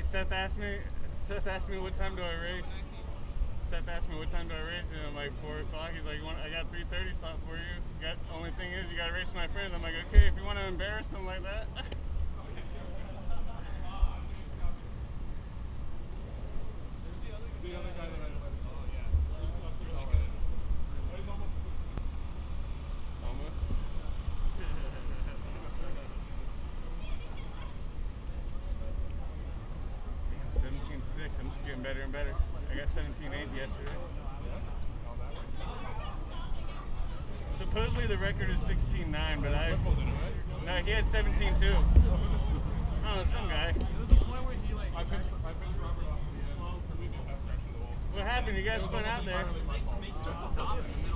Seth asked me what time do I race. Seth asked me what time do I race, and I'm like 4 o'clock. He's like, I got 3:30 slot for you. Only thing is, you gotta race with my friends. I'm like, okay, if you want to embarrass them like that. The other guy that I let it go. Oh, yeah. He's almost. Almost. 17.6. I'm just getting better and better. I got 17.8 yesterday. Supposedly the record is 16.9, but no, he had 17.2. Oh, some guy. There's a point where he like. I pinched Robert off the slow for me to have crash in the wall. What happened? You guys spun out there.